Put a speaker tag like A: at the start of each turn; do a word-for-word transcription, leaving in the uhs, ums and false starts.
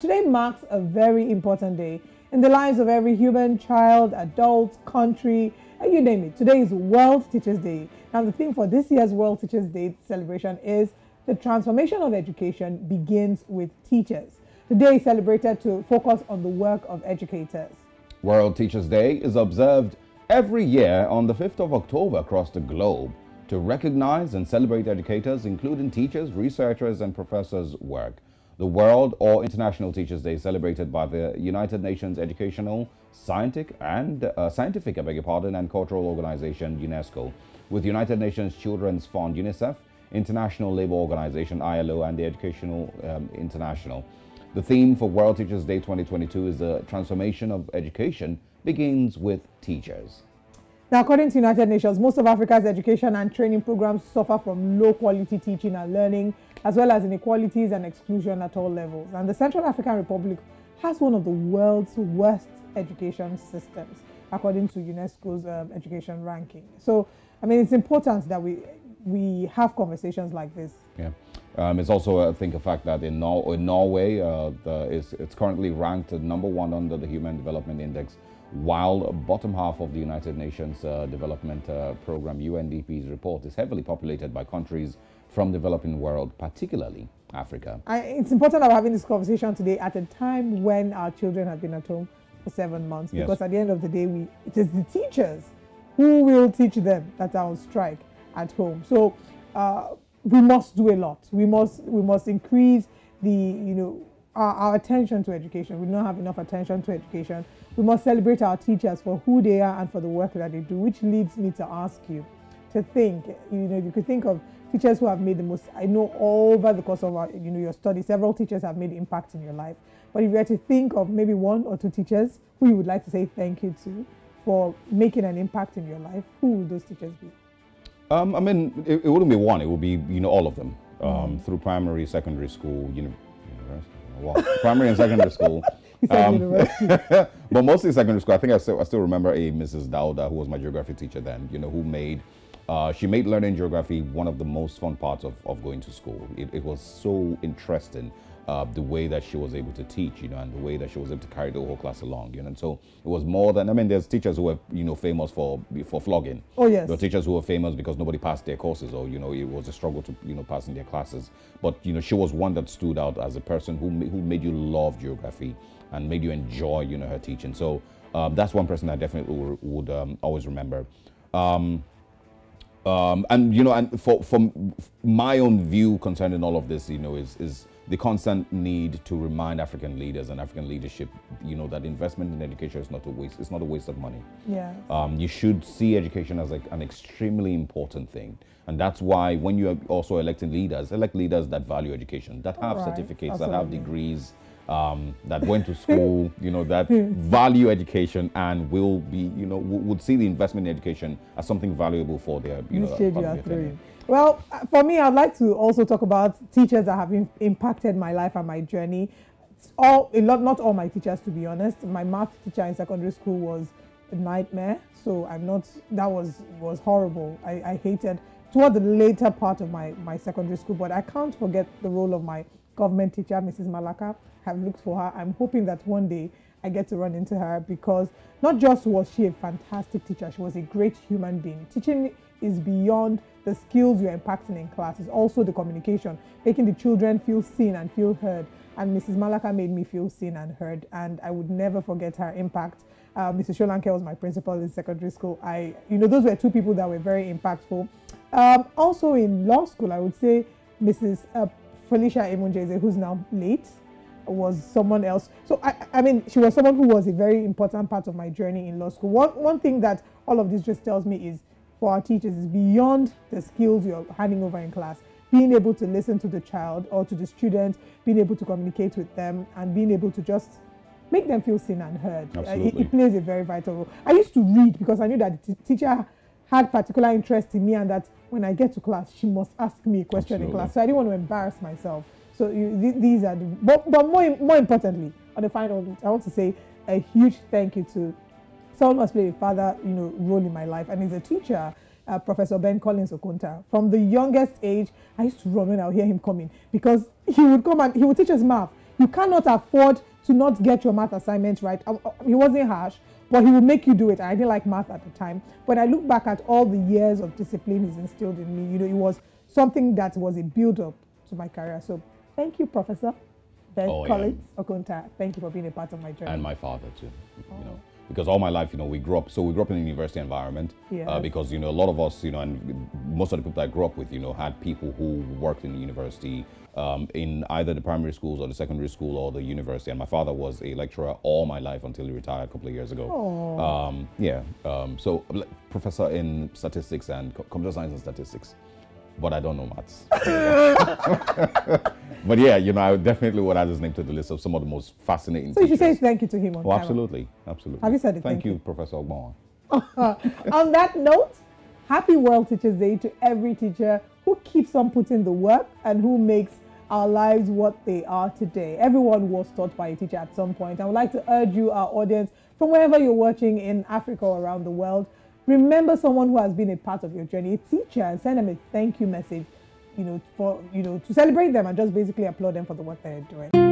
A: Today marks a very important day in the lives of every human, child, adult, country, and you name it. Today is World Teachers Day. Now, the theme for this year's World Teachers Day celebration is the transformation of education begins with teachers. The day is celebrated to focus on the work of educators.
B: World Teachers Day is observed every year on the fifth of October across the globe to recognize and celebrate educators, including teachers, researchers, and professors' work. The World or International Teachers Day is celebrated by the United Nations Educational, Scientific, and uh, Scientific, I beg your pardon, and Cultural Organization, UNESCO, with United Nations Children's Fund, UNICEF, International Labour Organization, I L O, and the Educational um, International. The theme for World Teachers Day twenty twenty-two is the transformation of education begins with teachers.
A: Now, according to United Nations, most of Africa's education and training programs suffer from low quality teaching and learning, as well as inequalities and exclusion at all levels. And the Central African Republic has one of the world's worst education systems, according to UNESCO's um, education ranking. So, I mean, it's important that we we have conversations like this.
B: Yeah, um, it's also, I think, a fact that in, Nor in Norway, uh, the, it's, it's currently ranked number one under the Human Development Index, while bottom half of the United Nations uh, Development uh, Program, U N D P's report, is heavily populated by countries from the developing world, particularly Africa.
A: I, it's important that we're having this conversation today at a time when our children have been at home for seven months,
B: Yes.
A: because at the end of the day, we, it is the teachers who will teach them that are on strike at home. So uh, we must do a lot. We must, we must increase the, you know, Our, our attention to education. We don't have enough attention to education. We must celebrate our teachers for who they are and for the work that they do, which leads me to ask you to think, you know, you could think of teachers who have made the most. I know over the course of our, you know, your study, several teachers have made impact in your life. But if you were to think of maybe one or two teachers who you would like to say thank you to for making an impact in your life, who would those teachers be?
B: Um, I mean, it, it wouldn't be one. It would be, you know, all of them, um,
A: Mm.
B: through primary, secondary school, you know, university. Well, primary and secondary school.
A: He said
B: Um,
A: university.
B: but mostly secondary school. I think I still, I still remember a Missus Dauda, who was my geography teacher then, you know, who made, uh, she made learning geography one of the most fun parts of, of going to school. It, it was so interesting, uh, the way that she was able to teach, you know, and the way that she was able to carry the whole class along, you know. And so it was more than, I mean, there's teachers who were, you know, famous for, for flogging.
A: Oh, yes.
B: There were teachers who were famous because nobody passed their courses, or, you know, it was a struggle to, you know, pass in their classes. But, you know, she was one that stood out as a person who, ma- who made you love geography and made you enjoy, you know, her teaching. So um, that's one person I definitely w- would um, always remember. Um, um, and, you know, and for, from my own view concerning all of this, you know, is, is the constant need to remind African leaders and African leadership, you know, that investment in education is not a waste. It's not a waste of money.
A: Yeah.
B: Um, you should see education as like an extremely important thing. And that's why when you're also electing leaders, elect leaders that value education, that have
A: Right,
B: certificates, that have
A: absolutely.
B: degrees, um, that went to school, you know, that value education and will be, you know, w- would see the investment in education as something valuable for their, you know,
A: This shade you
B: part
A: are
B: of their tenure.
A: throwing. Well, uh, for me, I'd like to also talk about teachers that have im- impacted my life and my journey. It's all a lot, not all my teachers, to be honest. My math teacher in secondary school was a nightmare, so I'm not. That was was horrible. I, I hated toward the later part of my my secondary school, but I can't forget the role of my government teacher, Missus Malaka. Have looked for her. I'm hoping that one day I get to run into her, because not just was she a fantastic teacher, she was a great human being. Teaching is beyond the skills you're impacting in class. It's also the communication, making the children feel seen and feel heard. And Missus Malaka made me feel seen and heard, and I would never forget her impact. Uh, Missus Sholanke was my principal in secondary school. I, you know, those were two people that were very impactful. Um, also in law school, I would say Missus Uh, Felicia Emunjeze, who's now late, was someone else. So I, I mean, she was someone who was a very important part of my journey in law school. One, one thing that all of this just tells me is, for our teachers, is beyond the skills you're handing over in class, being able to listen to the child or to the student, being able to communicate with them, and being able to just make them feel seen and heard. Uh, It,
B: Absolutely.
A: it plays a very vital role. I used to read because I knew that the t- teacher had particular interest in me, and that when I get to class, she must ask me a question
B: Absolutely.
A: in class. So I didn't want to embarrass myself. So you, th- these are the, but, but more, more importantly, on the final note, I want to say a huge thank you to someone who has played a father, you know, role in my life, and he's a teacher, uh, Professor Ben Collins Okunta. From the youngest age, I used to run when I would hear him coming, because he would come and he would teach us math. You cannot afford to not get your math assignments right. Um, uh, He wasn't harsh, but he would make you do it. I didn't like math at the time. But I look back at all the years of discipline he's instilled in me. You know, it was something that was a build-up to my career. So thank you, Professor Ben
B: Oh, yeah.
A: Collins Okonta. Thank you for being a part of my journey.
B: And my father too, you know, because all my life, you know, we grew up, so we grew up in a university environment,
A: Yes.
B: uh, because, you know, a lot of us, you know, and most of the people that I grew up with, you know, had people who worked in the university, um, in either the primary schools or the secondary school or the university. And my father was a lecturer all my life until he retired a couple of years ago.
A: Aw.
B: Um, yeah, um, so like, professor in statistics and co- computer science and statistics, but I don't know maths. But yeah, you know, I definitely would add his name to the list of some of the most fascinating
A: So you should say
B: teachers.
A: thank you to him on
B: Oh,
A: camera.
B: absolutely, absolutely.
A: Have you said it?
B: Thank
A: Thank
B: you,
A: you.
B: Professor Ogbon.
A: On that note, happy World Teachers Day to every teacher who keeps on putting the work and who makes our lives what they are today. Everyone was taught by a teacher at some point. I would like to urge you, our audience, from wherever you're watching in Africa or around the world, remember someone who has been a part of your journey, a teacher, and send them a thank you message, you know, for, you know, to celebrate them and just basically applaud them for the work they're doing.